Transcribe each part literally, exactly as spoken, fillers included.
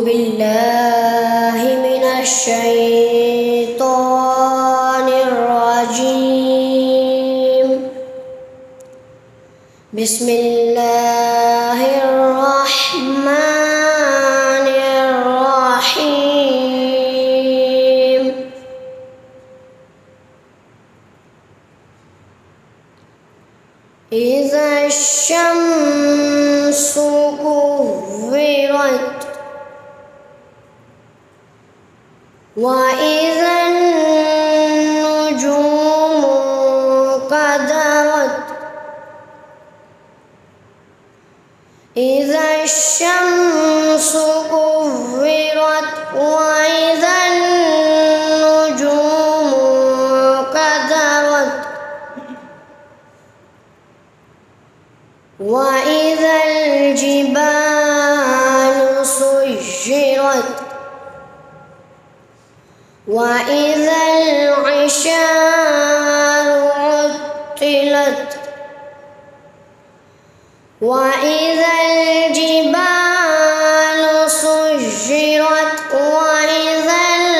بالله من الشيطان الرجيم. بسم الله الرحمن الرحيم. إذا الشمس كورت وإذا النجوم انكدرت. إذا الشمس كورت وإذا النجوم انكدرت وإذا الجبال سجرت وإذا العشار عطلت وإذا الجبال سجرت وإذا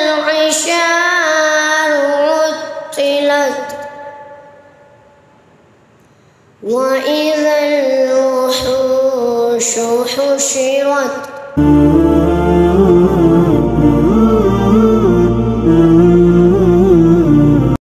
العشار عطلت وإذا الوحوش حشرت.